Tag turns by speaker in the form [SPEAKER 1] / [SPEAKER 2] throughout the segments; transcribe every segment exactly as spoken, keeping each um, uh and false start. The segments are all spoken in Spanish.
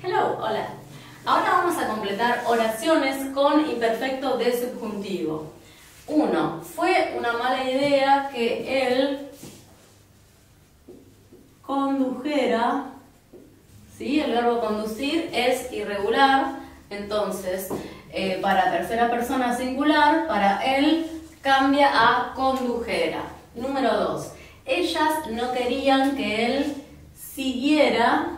[SPEAKER 1] Hello, hola. Ahora vamos a completar oraciones con imperfecto de subjuntivo. Uno. Fue una mala idea que él condujera. ¿Sí? El verbo conducir es irregular. Entonces, eh, para tercera persona singular, para él cambia a condujera. Número dos. Ellas no querían que él siguiera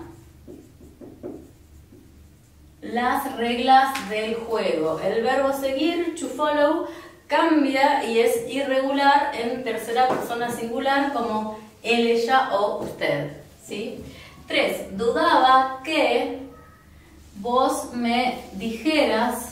[SPEAKER 1] las reglas del juego. El verbo seguir, to follow, cambia y es irregular en tercera persona singular como él, ella o usted. ¿Sí? Tres. Dudaba que vos me dijeras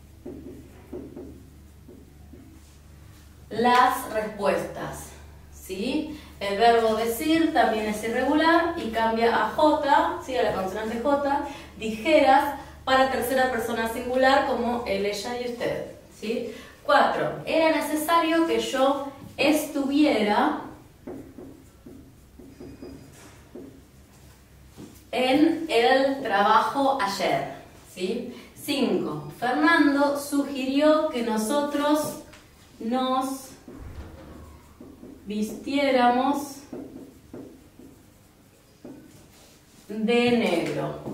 [SPEAKER 1] las respuestas. ¿Sí? El verbo decir también es irregular y cambia a J, ¿sí? A la consonante J. Dijeras para tercera persona singular como él, ella y usted. ¿Sí? Cuatro. Era necesario que yo estuviera en el trabajo ayer. ¿Sí? Cinco. Fernando sugirió que nosotros nos vistiéramos de negro.